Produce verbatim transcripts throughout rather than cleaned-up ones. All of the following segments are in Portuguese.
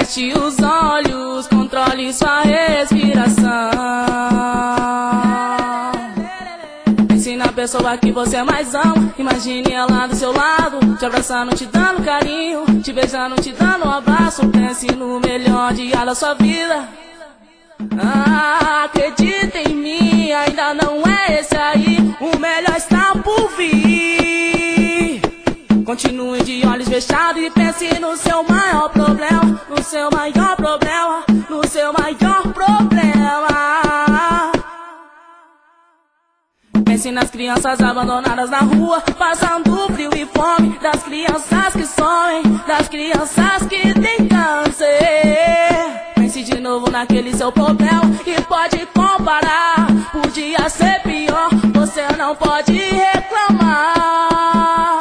Feche os olhos, controle sua respiração. Pense na pessoa que você mais ama. Imagine ela do seu lado, te abraçando, te dando carinho, te beijando, te dando um abraço. Pense no melhor dia da sua vida. Ah, acredita em mim, ainda não é esse aí. O melhor está por vir. Continue de olhos fechados e pense no seu maior problema. No seu maior problema, no seu maior problema. Pense nas crianças abandonadas na rua, passando frio e fome. Das crianças que somem, das crianças que têm câncer. Pense de novo naquele seu problema e pode comparar. Podia ser pior, você não pode reclamar.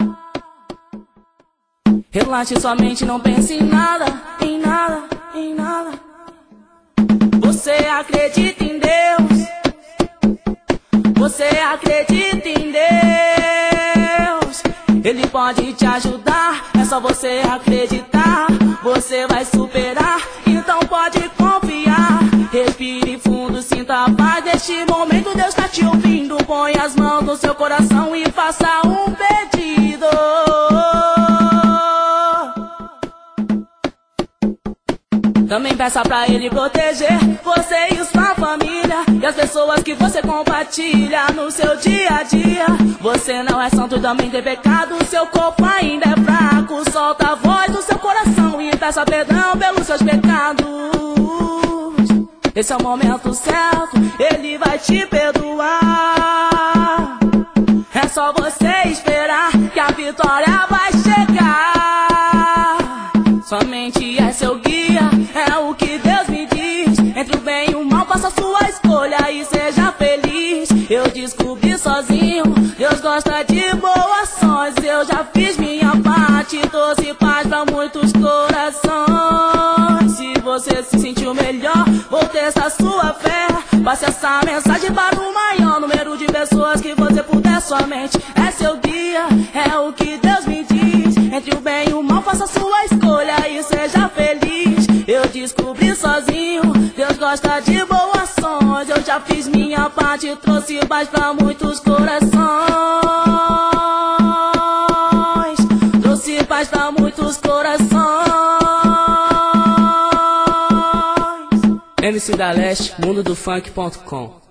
Relaxe sua mente, não pense em nada, em nada, em nada. Você acredita em Deus, você acredita em Deus. Ele pode te ajudar, é só você acreditar. Você vai superar, então pode confiar. Respire fundo, sinta a paz. Neste momento Deus está te ouvindo. Põe as mãos no seu coração e faça um pedido. Também peça pra Ele proteger você e sua família e as pessoas que você compartilha no seu dia a dia. Você não é santo, também tem pecado, seu corpo ainda é fraco. Solta a voz do seu coração e peça perdão pelos seus pecados. Esse é o momento certo, Ele vai te perdoar. É só você esperar que a vitória vai chegar. Somente é seu guia, é o que Deus me diz. Entre o bem e o mal, faça sua escolha e seja feliz. Eu descobri sozinho, Deus gosta de boas ações. Eu já fiz minha parte, trouxe paz pra muitos corações. Se você se sentiu melhor, vou testar sua fé. Passe essa mensagem para o maior número de pessoas que você puder. Somente é seu guia, é o que Deus me diz. Entre o bem e o mal, faça sua escolha e seja feliz. Eu descobri sozinho, Deus gosta de boas ações. Eu já fiz minha parte, trouxe paz pra muitos corações. Trouxe paz pra muitos corações. M C da Leste, mundo do funk ponto com.